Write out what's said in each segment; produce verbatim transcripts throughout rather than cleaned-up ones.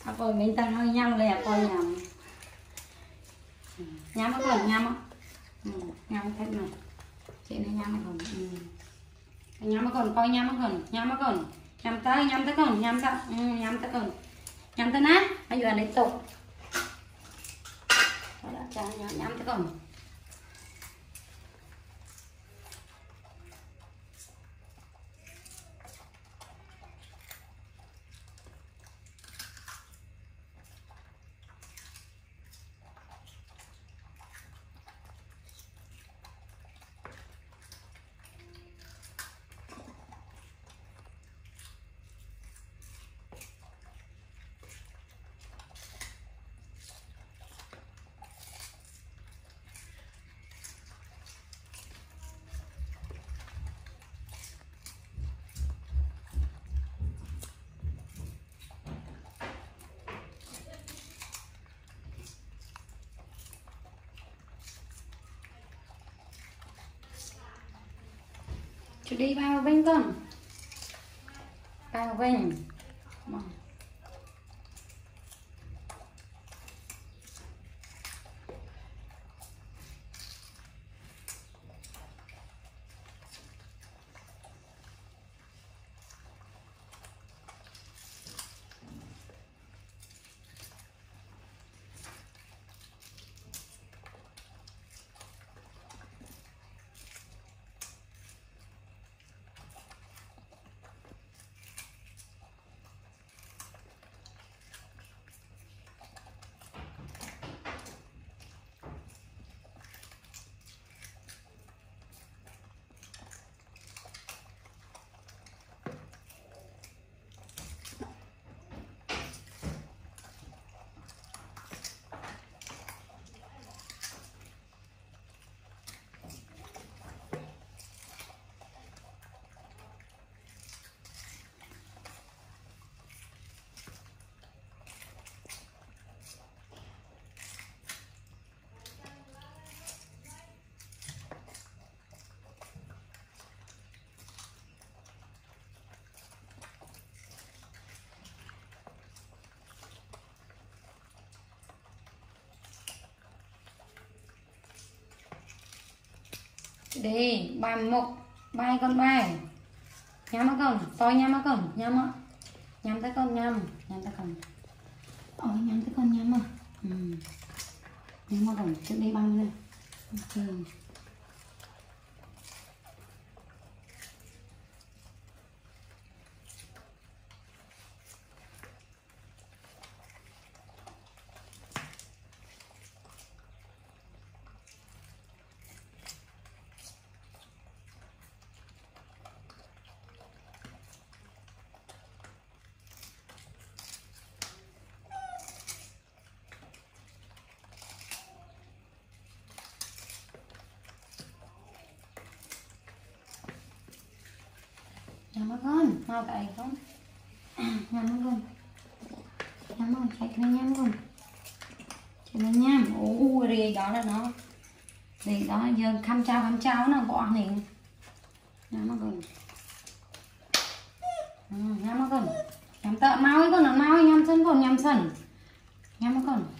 à, rồi mình ta hơi nhau lẹ coi nhầm nhắm nó còn nhắm á, ừ, nhắm thế này chị này nhắm nó còn, ừ. Nhắm nó còn coi nhắm nó còn nhắm nó còn nhắm tới nhắm tới còn nhắm tới, ừ, nhắm tới còn nhắm tới nát bây giờ để tục nhắm tới còn chú đi vào bên con vào bên đi bài một bài con bài nhắm nó con tôi nhắm nó con nhắm á nhắm tới con nhắm nhắm tới con ôi nhắm tới con nhắm à ừ. Nhắm nó con trước đi băng lên ok. Nhắm nó con mau tại con nhắm nó con nhắm nó chạy nó nhắm con chạy nó nhắm ôi rì đó là nó rì đó giờ khăm chao khăm chao nó bỏ này nhắm nó con ừ, nhắm nó con nhắm tợ mau ấy con nó mau ấy nhắm sân con nhắm sân nhắm nó con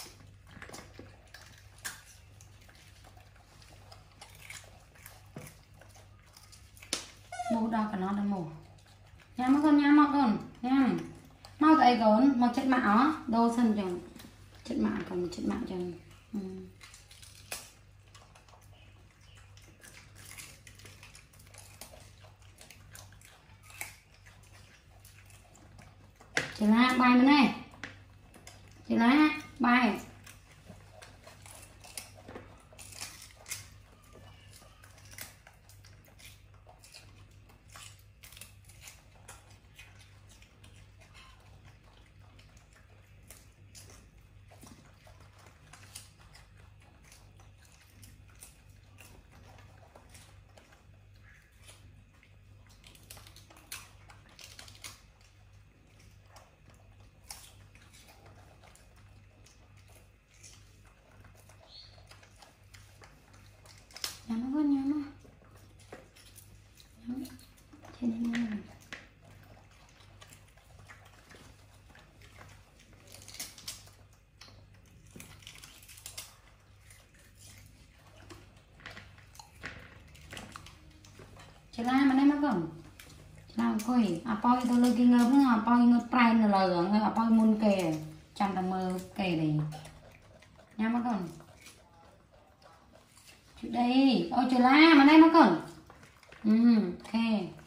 mù đau cả nó đang mù nhắm nó con nhắm nó con nhắm mau tại con mau chết mạo á đô sân chồng chết mạo còn chết mạo chồng ừ. Chị lá bài nữa này chị lá bài chị la mà đây mà còn làm coi à poi tôi lôi kinh ngớp nữa à poi ngớp prai là lời à poi môn kề chẳng tầm mơ kề này nha mà còn chị đây ôi chị la mà đây mà còn ừ ok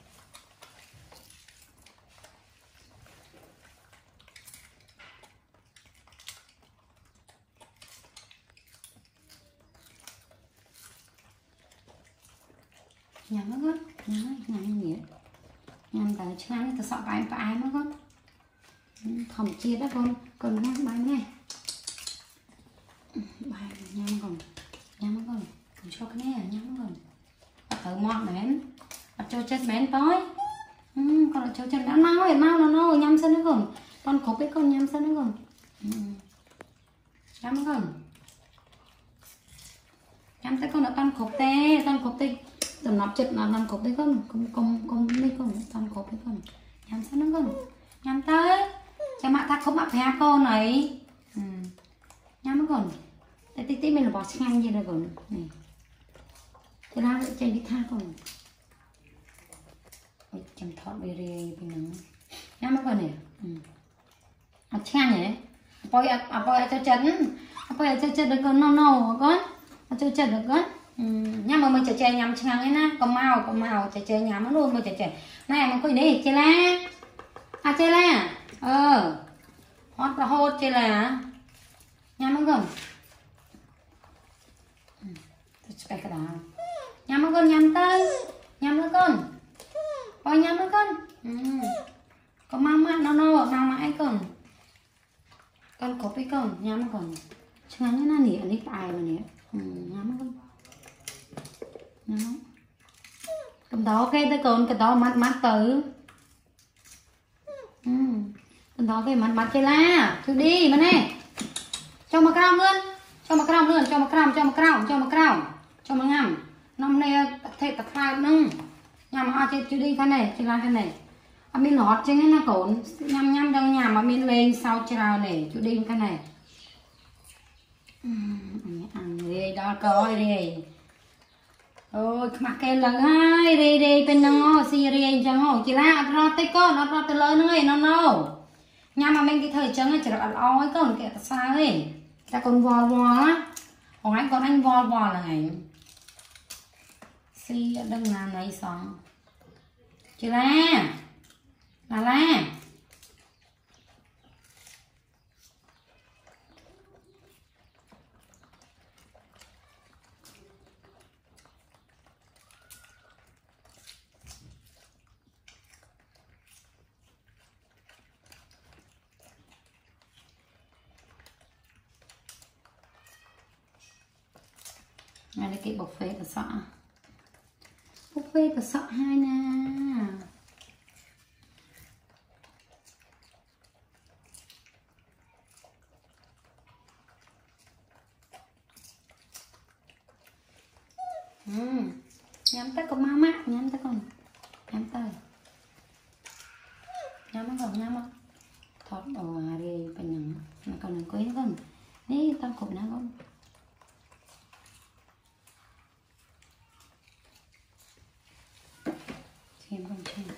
nhắm nó gót nhắm nhắm nghĩa nhắm tới chán tôi sợ cái phải nó gót thòng chia đó con con nhắm bánh này bài nhắm còn nhắm còn còn cho cái này nhắm còn thử mọt mến cho chết mến tối ừ, còn cho chết đã mau rồi mau nó nó nhắm sân nữa còn con khổ cái con nhắm sân nữa còn ừ. Nhắm còn nhắm tới con đã con khổ tê con khổ tê tầm nắp chật là làm cột đấy con con con con đây con toàn cột đấy con nhắm sao nó con nhắm tới cha mẹ ta không mặc phép con này ừ. Nhắm nó còn để tí tí mình là bỏ ngang như này còn này thế nào vậy chạy đi tha con chầm thọt về rì bên nó nhắm nó còn này ừ. À ngang nhỉ bôi à bôi cho chân bôi cho chân được con no no con cho chân được con ừ, nhắm mà mình chè chè nhắm chăng ấy na có màu có màu chè chè nhắm nó luôn mà chè chè này mà coi đi chè la à chè la ờ hót là hốt chè la nhắm nó gần cái cái đó nhắm nó gần nhắm tới nhắm nó con coi nhắm nó con ừ. Có mau mắt nó nó mau mãi con con có cái con nhắm nó còn chăng nó nỉ nỉ ai mà nỉ ừ, nhắm nó con cầm đó cái tới còn cái đó mắt mắt tử ừ. Cầm đó cái mắt mắt cái la cứ đi mà này cho mà còng luôn cho mà còng luôn cho mà còng cho mà còng cho mà còng cho mà ngầm năm nay thề tập hai nưng nhằm à chơi chơi đi cái này chơi la cái này à mình lót chứ nó cồn nhằm nhằm trong nhà mà mình lên sau chơi nào này chơi đi cái này ừ. Ăn đi đó coi đi ôi mặc cái lần hai đi đi bên nó xì riêng chẳng hổ chỉ là nó tay con nó nó tay lớn nữa nó nó nhà mà mình cái thời trắng chỉ là ăn ói con kẹt sao ấy ta còn vò vò á còn anh còn anh vò vò là ngày xì đừng làm này xong chỉ là là la này là cái bọc phê của sọ bọc phê của sọ hai nè ừ. Nhắm tới con má mắt nhắm tới con nhắm tới nhắm nó còn nhắm không thọt đồ đi bên nhầm nó còn đừng quên con đi tao cục nó con thêm con thêm